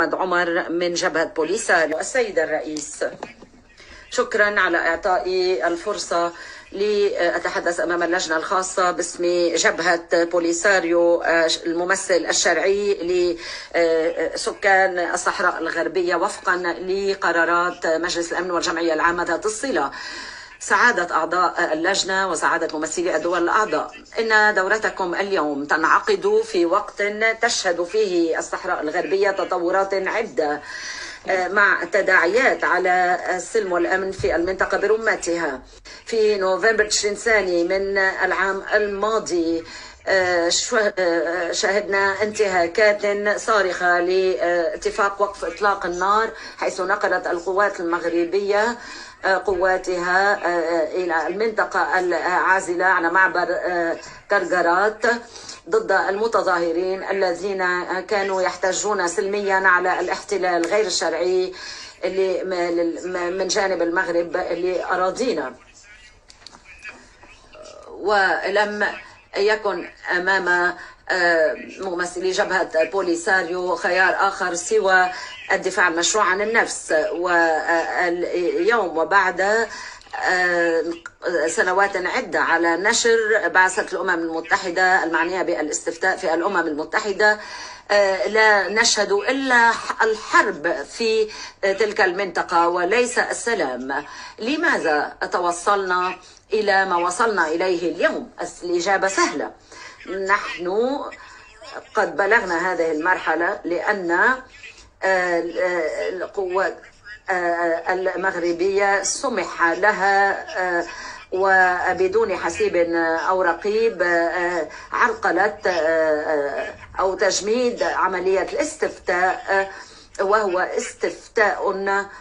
عمر من جبهة بوليساريو. السيد الرئيس، شكرا على إعطائي الفرصة لأتحدث أمام اللجنة الخاصة باسم جبهة بوليساريو الممثل الشرعي لسكان الصحراء الغربية وفقا لقرارات مجلس الأمن والجمعية العامة ذات الصلة. سعادة أعضاء اللجنة وسعادة ممثلي الدول الأعضاء، إن دورتكم اليوم تنعقد في وقت تشهد فيه الصحراء الغربية تطورات عدة مع تداعيات على السلم والأمن في المنطقة برمتها. في نوفمبر تشرين الثاني من العام الماضي شاهدنا انتهاكات صارخة لاتفاق وقف إطلاق النار، حيث نقلت القوات المغربية قواتها إلى المنطقة العازلة على معبر كرغرات ضد المتظاهرين الذين كانوا يحتجون سلميا على الاحتلال غير الشرعي من جانب المغرب لأراضينا. ولم يكن أمام ممثلي جبهة بوليساريو خيار آخر سوى الدفاع المشروع عن النفس. واليوم وبعد سنوات عدة على نشر بعثة الأمم المتحدة المعنية بالاستفتاء في الأمم المتحدة، لا نشهد إلا الحرب في تلك المنطقة وليس السلام. لماذا توصلنا إلى ما وصلنا إليه اليوم؟ الإجابة سهلة، نحن قد بلغنا هذه المرحلة لأن القوات المغربية سمح لها وبدون حسيب أو رقيب عرقلت أو تجميد عملية الاستفتاء، وهو استفتاء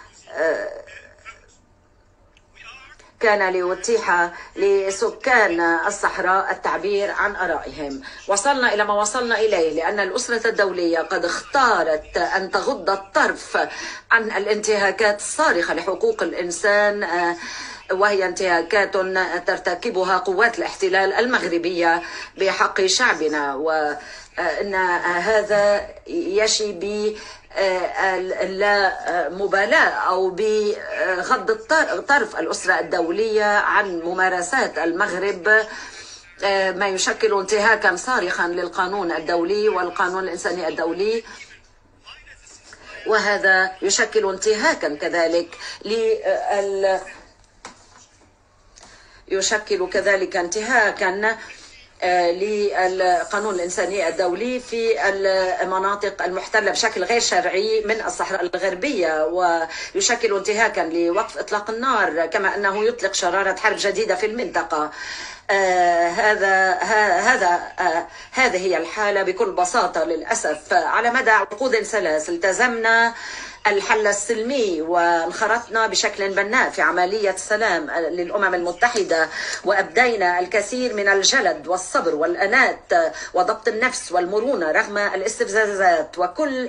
كان ليتيح لسكان الصحراء التعبير عن آرائهم. وصلنا إلى ما وصلنا إليه لأن الأسرة الدولية قد اختارت أن تغض الطرف عن الانتهاكات الصارخة لحقوق الإنسان، وهي انتهاكات ترتكبها قوات الاحتلال المغربية بحق شعبنا، وأن هذا يشي لا مبالاة أو بغض الطرف الأسرة الدولية عن ممارسات المغرب، ما يشكل انتهاكا صارخا للقانون الدولي والقانون الإنساني الدولي، وهذا يشكل انتهاكا كذلك انتهاكا للقانون الإنساني الدولي في المناطق المحتلة بشكل غير شرعي من الصحراء الغربية، ويشكل انتهاكا لوقف إطلاق النار، كما أنه يطلق شرارة حرب جديدة في المنطقة. هذه هي الحالة بكل بساطة. للأسف على مدى عقود ثلاث التزمنا الحل السلمي وانخرطنا بشكل بناء في عملية سلام للأمم المتحدة، وأبدينا الكثير من الجلد والصبر والأنات وضبط النفس والمرونة رغم الاستفزازات وكل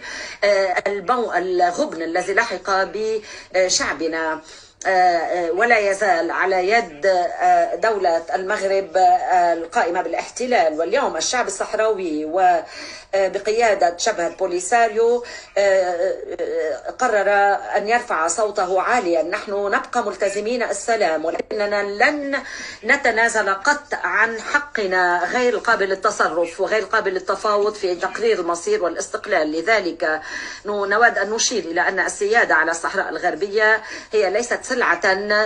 الغبن الذي لحق بشعبنا. ولا يزال على يد دولة المغرب القائمة بالاحتلال. واليوم الشعب الصحراوي وبقيادة جبهة بوليساريو قرر أن يرفع صوته عاليا. نحن نبقى ملتزمين السلام، ولكننا لن نتنازل قط عن حقنا غير قابل للتصرف وغير قابل للتفاوض في تقرير المصير والاستقلال. لذلك نود أن نشير إلى أن السيادة على الصحراء الغربية هي ليست سلعة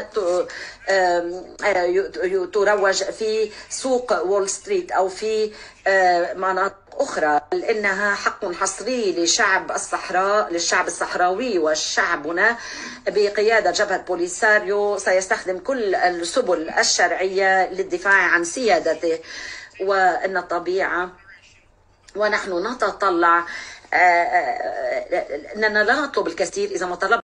تروج في سوق وول ستريت أو في مناطق أخرى، بل إنها حق حصري لشعب الصحراء، للشعب الصحراوي. وشعبنا بقيادة جبهة بوليساريو سيستخدم كل السبل الشرعية للدفاع عن سيادته وأن الطبيعة. ونحن نتطلع أننا لا نطلب الكثير إذا ما طلبنا